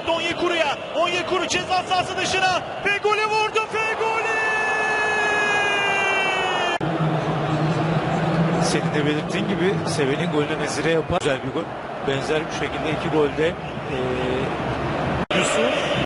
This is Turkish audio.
bıraktı Onyekuru'ya. Onyekuru ceza sahası dışına. Fegoli vurdu. Fegoli! Senin de belirttiğin gibi Seven'in golünü nezire yapar. Güzel bir gol. Benzer bir şekilde iki golde Yusuf